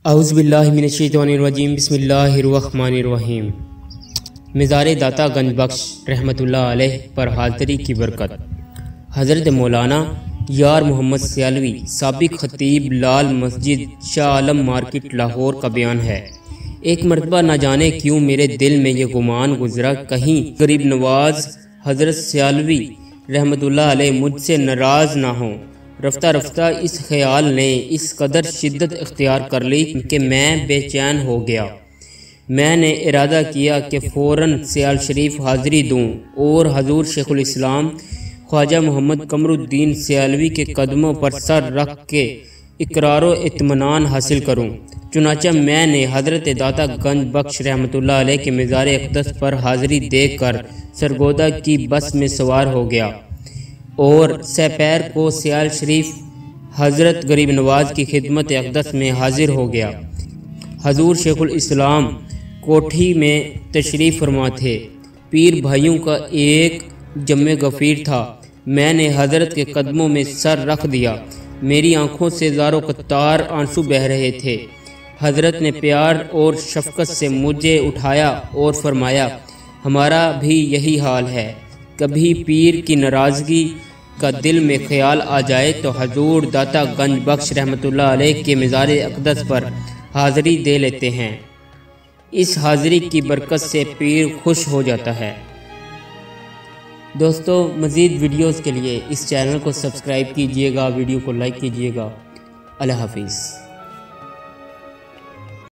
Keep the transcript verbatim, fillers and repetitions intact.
औज़ुबिल्लाहि मिनश्शैतानिर्रजीम बिस्मिल्लाहिर्रहमानिर्रहीम। मज़ार दाता गंज बख्श रहमतुल्लाह अलैह पर हाज़री की बरकत। हज़रत मौलाना यार मोहम्मद सियालवी साबिक़ खतीब लाल मस्जिद शाह आलम मार्केट लाहौर का बयान है। एक मरतबा न जाने क्यों मेरे दिल में ये गुमान गुजरा, कहीं गरीब नवाज हज़रत सियालवी रहमतुल्लाह अलैह मुझसे नाराज़ ना हों। रफ्ता रफ्ता इस ख्याल ने इस कदर शिद्दत इख्तियार कर ली कि मैं बेचैन हो गया। मैंने इरादा किया कि फ़ौरन सियाल शरीफ हाज़री दूँ और हजूर शेखुल इस्लाम ख्वाजा मोहम्मद कमरुद्दीन सियालवी के कदमों पर सर रख के इकरारो इत्मीनान हासिल करूँ। चुनाचा मैंने हज़रत दाता गंज बख्श रहमतुल्लाह अलैह के मज़ार अक़दस पर हाज़री देकर सरगोदा की बस में सवार हो गया और सपैर को सियाल शरीफ हज़रत गरीब नवाज की खिदमत अक़दस में हाजिर हो गया। हजूर शेखुल इस्लाम कोठी में तशरीफ़ फरमा थे। पीर भाइयों का एक जम्मे गफ़ीर था। मैंने हज़रत के कदमों में सर रख दिया। मेरी आँखों से ज़ारो कतार आंसू बह रहे थे। हज़रत ने प्यार और शफ़क़त से मुझे उठाया और फरमाया, हमारा भी यही हाल है। कभी पीर की नाराज़गी का दिल में ख्याल आ जाए तो हजूर दाता गंज बख्श रहमतुल्लाह अलैह के मज़ार अक़दस पर हाज़री दे लेते हैं। इस हाज़री की बरकत से पीर खुश हो जाता है। दोस्तों, मज़ीद वीडियोज़ के लिए इस चैनल को सब्सक्राइब कीजिएगा, वीडियो को लाइक कीजिएगा। अल्लाह हाफ़िज़।